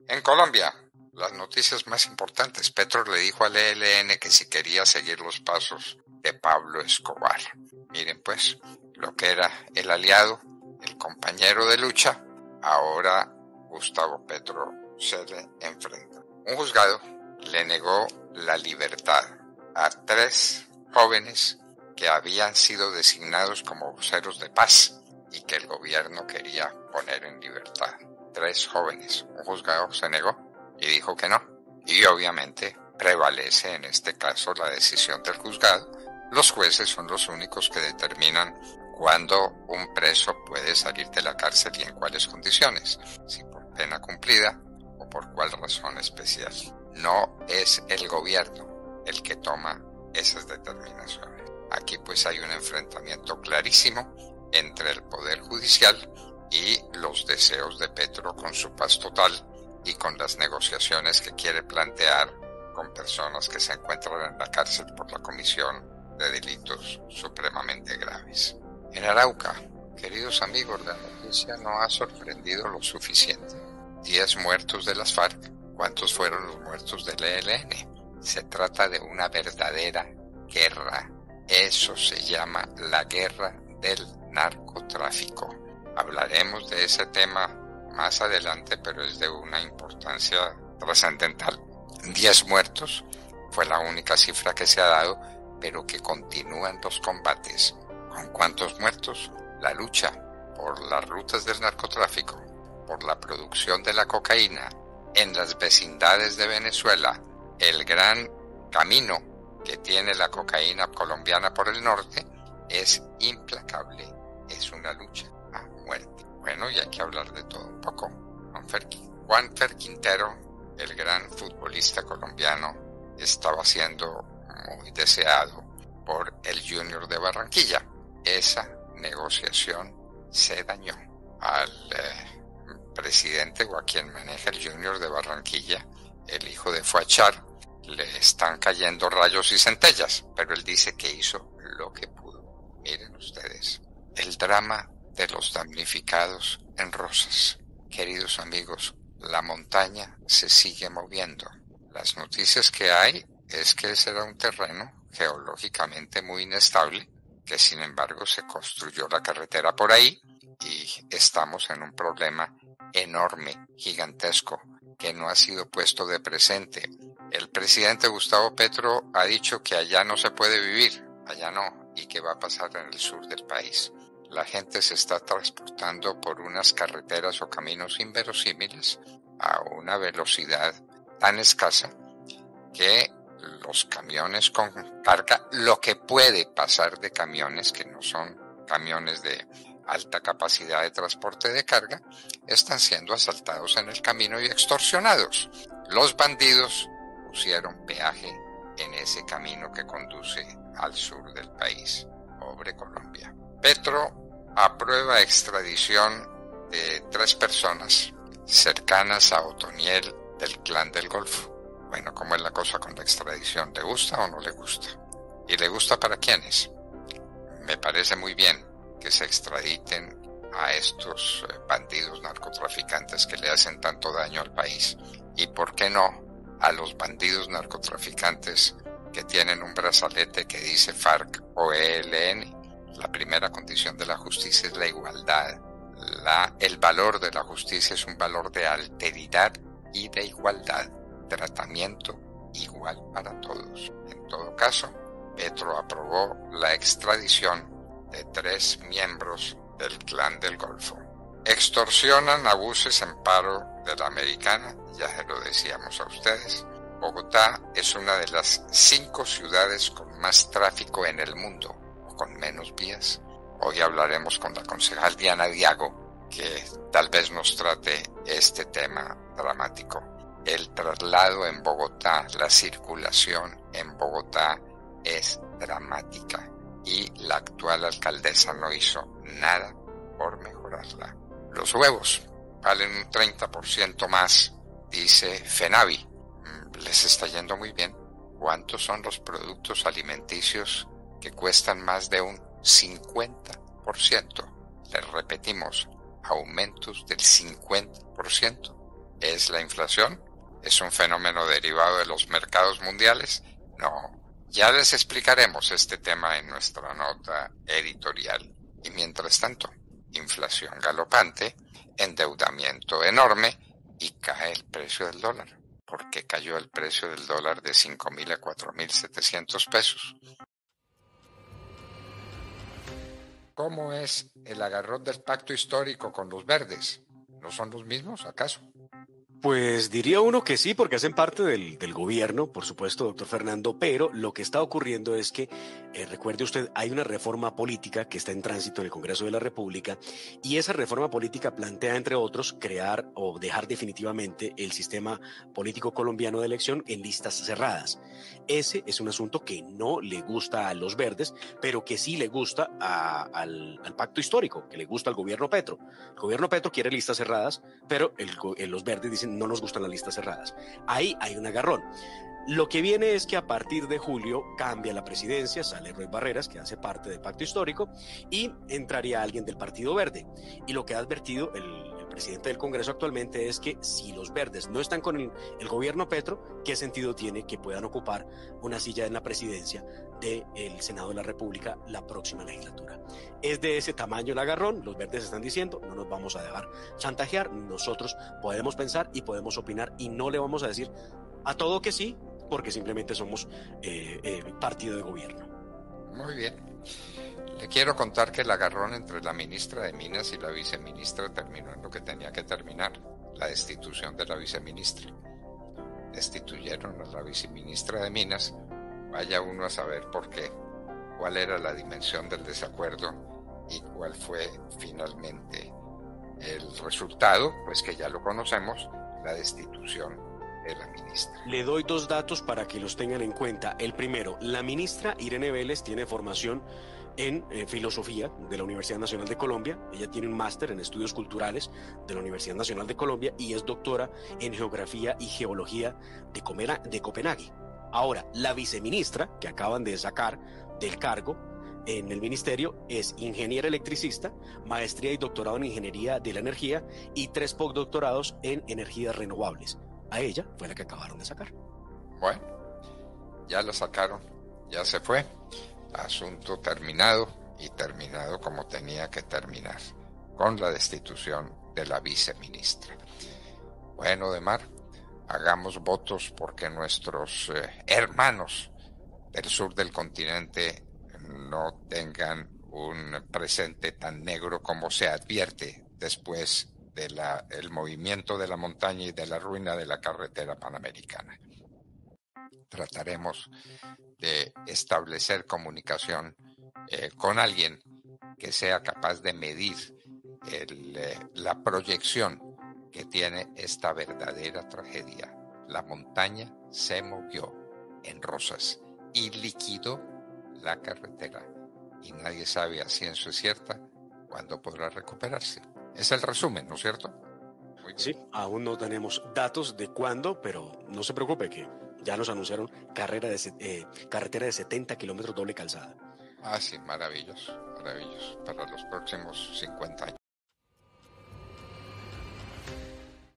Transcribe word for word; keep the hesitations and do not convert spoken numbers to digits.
En Colombia, las noticias más importantes. Petro le dijo al E L N que si quería seguir los pasos de Pablo Escobar. Miren pues, lo que era el aliado, el compañero de lucha, ahora Gustavo Petro se le enfrenta. Un juzgado le negó la libertad a tres jóvenes que habían sido designados como voceros de paz y que el gobierno quería poner en libertad. Tres jóvenes. Un juzgado se negó y dijo que no. Y obviamente prevalece en este caso la decisión del juzgado. Los jueces son los únicos que determinan cuándo un preso puede salir de la cárcel y en cuáles condiciones, si por pena cumplida o por cuál razón especial. No es el gobierno el que toma esas determinaciones. Aquí pues hay un enfrentamiento clarísimo entre el Poder Judicial y los deseos de Petro con su paz total y con las negociaciones que quiere plantear con personas que se encuentran en la cárcel por la comisión de delitos supremamente graves. En Arauca, queridos amigos, la noticia no ha sorprendido lo suficiente. Diez muertos de las FARC. ¿Cuántos fueron los muertos del E L N? Se trata de una verdadera guerra. Eso se llama la guerra del narcotráfico. Hablaremos de ese tema más adelante, pero es de una importancia trascendental. Diez muertos fue la única cifra que se ha dado, pero que continúan los combates. ¿Con cuántos muertos? La lucha por las rutas del narcotráfico, por la producción de la cocaína en las vecindades de Venezuela, el gran camino que tiene la cocaína colombiana por el norte, es implacable. Es una lucha a muerte. Bueno, y hay que hablar de todo un poco. Juan Fer, Juan Fer Quintero, el gran futbolista colombiano, estaba siendo muy deseado por el Junior de Barranquilla. Esa negociación se dañó. Al eh, presidente o a quien maneja el Junior de Barranquilla, el hijo de Fuachar, le están cayendo rayos y centellas, pero él dice que hizo lo que pudo. Miren ustedes, el drama de los damnificados en Rosas. Queridos amigos, la montaña se sigue moviendo. Las noticias que hay es que será un terreno geológicamente muy inestable, que sin embargo se construyó la carretera por ahí y estamos en un problema enorme, gigantesco, que no ha sido puesto de presente. El presidente Gustavo Petro ha dicho que allá no se puede vivir, allá no, y que va a pasar en el sur del país. La gente se está transportando por unas carreteras o caminos inverosímiles a una velocidad tan escasa que los camiones con carga, lo que puede pasar de camiones que no son camiones de alta capacidad de transporte de carga, están siendo asaltados en el camino y extorsionados. Los bandidos pusieron peaje en ese camino que conduce al sur del país. Pobre Colombia. Petro aprueba extradición de tres personas cercanas a Otoniel del Clan del Golfo. Bueno, ¿cómo es la cosa con la extradición? ¿Le gusta o no le gusta? ¿Y le gusta para quiénes? Me parece muy bien que se extraditen a estos bandidos narcotraficantes que le hacen tanto daño al país. ¿Y por qué no a los bandidos narcotraficantes que tienen un brazalete que dice FARC o E L N? La primera condición de la justicia es la igualdad. La, el valor de la justicia es un valor de alteridad y de igualdad. Tratamiento igual para todos. En todo caso, Petro aprobó la extradición de tres miembros del Clan del Golfo. Extorsionan a buses en paro de la Americana, ya se lo decíamos a ustedes. Bogotá es una de las cinco ciudades con más tráfico en el mundo, o con menos vías. Hoy hablaremos con la concejal Diana Diago, que tal vez nos trate este tema dramático. El traslado en Bogotá, la circulación en Bogotá es dramática y la actual alcaldesa no hizo nada por mejorarla. Los huevos valen un treinta por ciento más, dice FENAVI. Les está yendo muy bien. ¿Cuántos son los productos alimenticios que cuestan más de un cincuenta por ciento? Les repetimos, aumentos del cincuenta por ciento. ¿Es la inflación? ¿Es un fenómeno derivado de los mercados mundiales? No. Ya les explicaremos este tema en nuestra nota editorial. Y mientras tanto, inflación galopante, endeudamiento enorme y cae el precio del dólar. ¿Por qué cayó el precio del dólar de cinco mil a cuatro mil setecientos pesos? ¿Cómo es el agarrón del pacto histórico con los verdes? ¿No son los mismos, acaso? Pues diría uno que sí, porque hacen parte del, del gobierno, por supuesto, doctor Fernando, pero lo que está ocurriendo es que, eh, recuerde usted, hay una reforma política que está en tránsito en el Congreso de la República y esa reforma política plantea, entre otros, crear o dejar definitivamente el sistema político colombiano de elección en listas cerradas. Ese es un asunto que no le gusta a los verdes, pero que sí le gusta a, al, al pacto histórico, que le gusta al gobierno Petro. El gobierno Petro quiere listas cerradas, pero el, el, los verdes dicen no nos gustan las listas cerradas. Ahí hay un agarrón. Lo que viene es que a partir de julio cambia la presidencia, sale Roy Barreras, que hace parte del pacto histórico, y entraría alguien del Partido Verde. Y lo que ha advertido el, el presidente del Congreso actualmente es que si los verdes no están con el, el gobierno Petro, ¿qué sentido tiene que puedan ocupar una silla en la presidencia del Senado de la República la próxima legislatura? Es de ese tamaño el agarrón. Los verdes están diciendo no nos vamos a dejar chantajear, nosotros podemos pensar y podemos opinar y no le vamos a decir a todo que sí, porque simplemente somos eh, eh, partido de gobierno. Muy bien. Le quiero contar que el agarrón entre la ministra de Minas y la viceministra terminó en lo que tenía que terminar, la destitución de la viceministra. Destituyeron a la viceministra de Minas, vaya uno a saber por qué, cuál era la dimensión del desacuerdo y cuál fue finalmente el resultado, pues que ya lo conocemos, la destitución de la ministra. Le doy dos datos para que los tengan en cuenta. El primero, la ministra Irene Vélez tiene formación en eh, filosofía de la Universidad Nacional de Colombia. Ella tiene un máster en estudios culturales de la Universidad Nacional de Colombia y es doctora en geografía y geología de, Comena, de Copenhague. Ahora, la viceministra que acaban de sacar del cargo en el ministerio es ingeniera electricista, maestría y doctorado en ingeniería de la energía y tres postdoctorados en energías renovables. A ella fue la que acabaron de sacar. Bueno, ya la sacaron, ya se fue. Asunto terminado y terminado como tenía que terminar, con la destitución de la viceministra. Bueno, Demar, hagamos votos porque nuestros eh, hermanos del sur del continente no tengan un presente tan negro como se advierte después del de movimiento de la montaña y de la ruina de la carretera panamericana. Trataremos de establecer comunicación eh, con alguien que sea capaz de medir el, eh, la proyección que tiene esta verdadera tragedia. La montaña se movió en Rosas y liquidó la carretera y nadie sabe a ciencia cierta cuándo podrá recuperarse. Es el resumen, ¿no es cierto? Muy bien. Sí, aún no tenemos datos de cuándo, pero no se preocupe que ya nos anunciaron carrera de, eh, carretera de setenta kilómetros doble calzada. Ah, sí, maravilloso, maravilloso, para los próximos cincuenta años.